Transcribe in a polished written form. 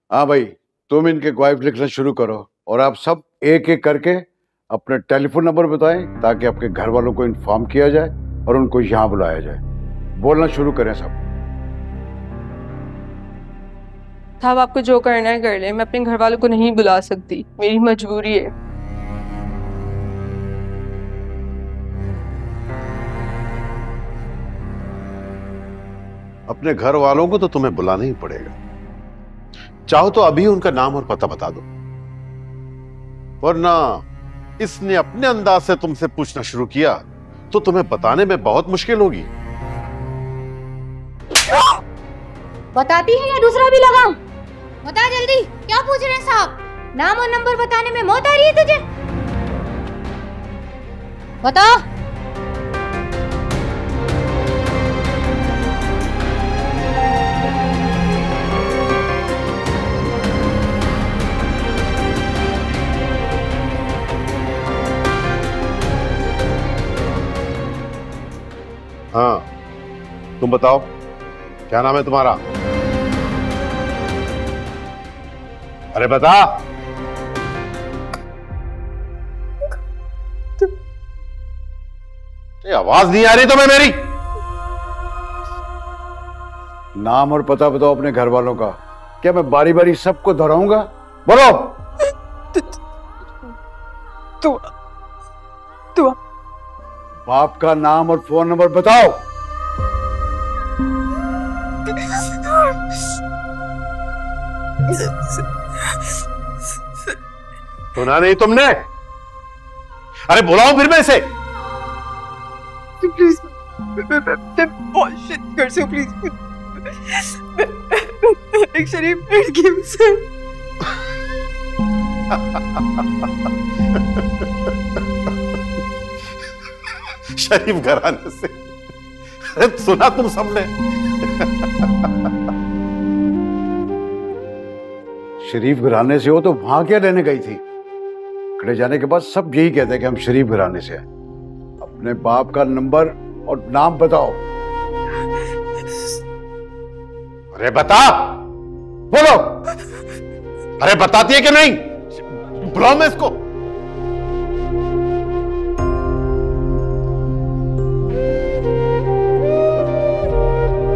हाँ भाई, तुम इनके क्वाइफ लिखना शुरू करो और आप सब एक एक करके अपने टेलीफोन नंबर बताएं ताकि आपके घर वालों को इन्फॉर्म किया जाए और उनको यहाँ बुलाया जाए। बोलना शुरू करें सब। साहब आपको जो करना है कर ले, मैं अपने घर वालों को नहीं बुला सकती, मेरी मजबूरी है। अपने घर वालों को तो तुम्हें बुलाना ही पड़ेगा। चाहो तो अभी उनका नाम और पता बता दो, वरना इसने अपने अंदाज से तुमसे पूछना शुरू किया तो तुम्हें बताने में बहुत मुश्किल होगी। बताती है या दूसरा भी लगाऊं? बता जल्दी, क्या पूछ रहे हैं साहब? नाम और नंबर बताने में मौत आ रही है तुझे? बता। हाँ, तुम बताओ क्या नाम है तुम्हारा? अरे बता। ये आवाज नहीं आ रही तुम्हें मेरी? नाम और पता बताओ अपने घर वालों का। क्या मैं बारी बारी सबको दोहराऊंगा? बोलो। तू बाप का नाम और फोन नंबर बताओ। सुना नहीं तुमने? अरे बुलाओ फिर मैं इसे। प्लीज, मैं बहुत शिट कर से प्लीज। एक शरीफ लड़की से। शरीफ घराने से? अरे सुना तुम सबने? शरीफ घराने से हो तो वहां क्या लेने गई थी? खड़े जाने के बाद सब यही कहते हैं कि हम शरीफ घराने से हैं। अपने बाप का नंबर और नाम बताओ। अरे बता। बोलो। अरे बताती है कि नहीं? बुलाओ मैं इसको।